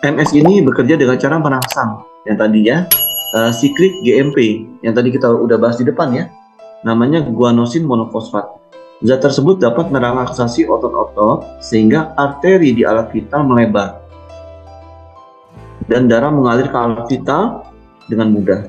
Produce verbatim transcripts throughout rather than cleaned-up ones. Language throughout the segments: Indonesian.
M S ini bekerja dengan cara merangsang yang tadinya uh, siklik G M P yang tadi kita udah bahas di depan ya, namanya guanosin monofosfat. Zat tersebut dapat merelaksasi otot-otot sehingga arteri di alat vital melebar dan darah mengalir ke alat vital dengan mudah.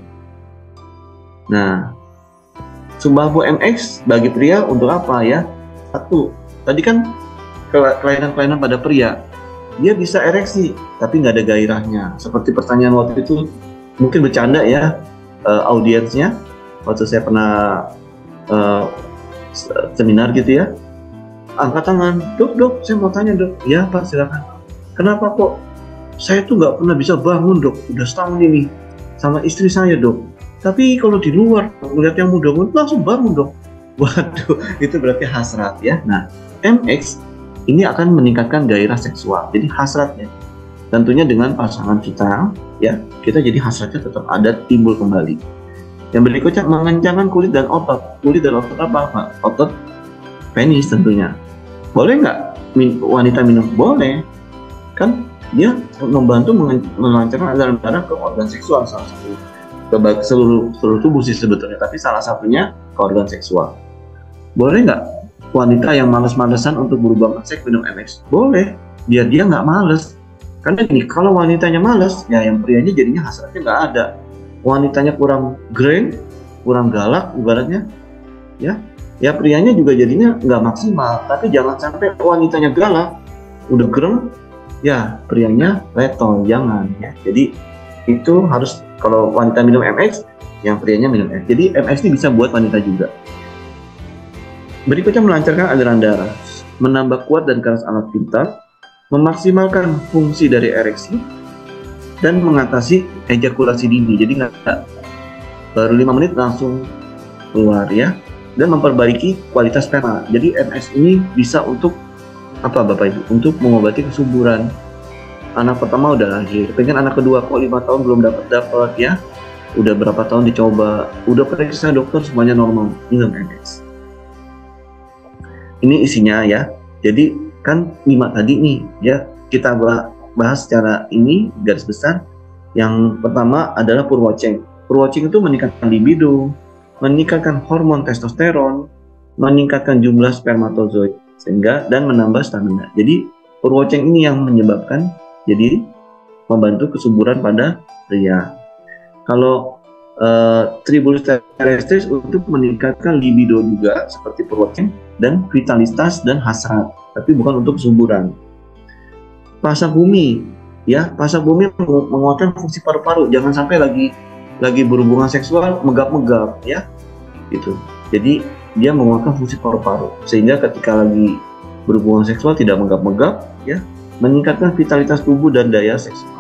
Nah, Sumbabu M X bagi pria untuk apa ya? Satu, tadi kan kelainan-kelainan pada pria, dia bisa ereksi tapi nggak ada gairahnya. Seperti pertanyaan waktu itu, mungkin bercanda ya uh, audiensnya waktu saya pernah uh, seminar gitu ya, angkat tangan, dok dok saya mau tanya dok. Ya pak silakan. Kenapa kok saya tuh nggak pernah bisa bangun dok, udah setahun ini sama istri saya dok, tapi kalau di luar melihat yang muda-muda langsung bangun dok. Waduh, itu berarti hasrat ya. Nah, M X ini akan meningkatkan gairah seksual, jadi hasratnya tentunya dengan pasangan kita ya, kita jadi hasratnya tetap ada, timbul kembali. Yang berikutnya mengencangkan kulit dan otot. Kulit dan otot apa pak? Otot penis tentunya. Boleh nggak min wanita minum? Boleh, kan dia membantu melancarkan aliran darah ke organ seksual, salah satu ke seluruh seluruh tubuh sih sebetulnya, tapi salah satunya ke organ seksual. Boleh nggak wanita yang males-malesan untuk berubah seks minum M X? Boleh, biar dia nggak males. Karena gini, kalau wanitanya males, ya yang prianya jadinya hasratnya nggak ada. Wanitanya kurang grand, kurang galak ibaratnya, ya, ya prianya juga jadinya nggak maksimal. Tapi jangan sampai wanitanya galak, udah gerem, ya prianya letol, jangan ya. Jadi itu harus, kalau wanita minum M X, yang prianya minum M X. Jadi M X ini bisa buat wanita juga. Berikutnya melancarkan aliran darah, menambah kuat dan keras alat vital, memaksimalkan fungsi dari ereksi, dan mengatasi ejakulasi dini. Jadi nggak baru lima menit langsung keluar ya, dan memperbaiki kualitas sperma. Jadi M X ini bisa untuk apa Bapak Ibu? Untuk mengobati kesuburan. Anak pertama udah lahir, pengen anak kedua kok lima tahun belum dapat dapat ya. Udah berapa tahun dicoba, udah periksa dokter semuanya normal, minum M X. Ini isinya ya. Jadi kan lima tadi nih ya, kita bahas secara ini garis besar. Yang pertama adalah purwoceng. Purwoceng itu meningkatkan libido, meningkatkan hormon testosteron, meningkatkan jumlah spermatozoid sehingga dan menambah stamina. Jadi purwoceng ini yang menyebabkan jadi membantu kesuburan pada pria. Kalau uh, tribulus terrestris untuk meningkatkan libido juga seperti purwoceng, dan vitalitas dan hasrat, tapi bukan untuk kesuburan. Pasak bumi ya, pasak bumi menguatkan fungsi paru-paru. Jangan sampai lagi lagi berhubungan seksual megap-megap ya, gitu. Jadi dia menguatkan fungsi paru-paru sehingga ketika lagi berhubungan seksual tidak megap-megap ya, meningkatkan vitalitas tubuh dan daya seksual.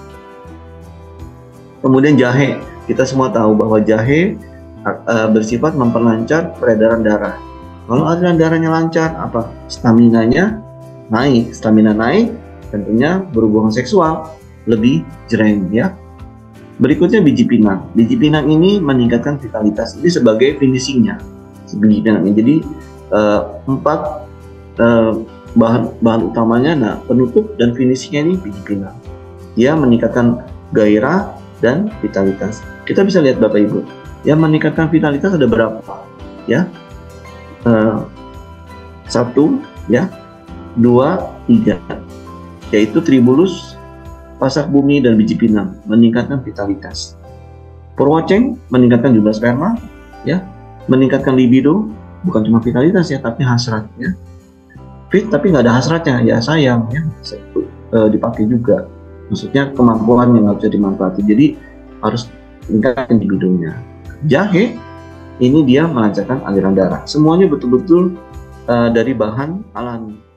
Kemudian jahe, kita semua tahu bahwa jahe uh, bersifat memperlancar peredaran darah. Kalau aliran darahnya lancar, apa? Staminanya naik, stamina naik, tentunya berhubungan seksual lebih jreng ya. Berikutnya biji pinang. Biji pinang ini meningkatkan vitalitas. Ini sebagai finishingnya biji pinang. Jadi uh, empat uh, bahan bahan utamanya, nah penutup dan finishingnya ini biji pinang. Dia meningkatkan gairah dan vitalitas. Kita bisa lihat Bapak Ibu, yang meningkatkan vitalitas ada berapa ya? Uh, satu ya, dua, tiga, yaitu tribulus, pasak bumi, dan biji pinang meningkatkan vitalitas. Purwoceng meningkatkan jumlah sperma ya, meningkatkan libido, bukan cuma vitalitas ya, tapi hasratnya. Fit tapi nggak ada hasratnya, ya sayang ya, bisa uh, dipakai juga. Maksudnya kemampuan yang nggak bisa dimanfaatkan, jadi harus meningkatkan libidonya. Jahe ini dia melancarkan aliran darah. Semuanya betul-betul uh, dari bahan alami.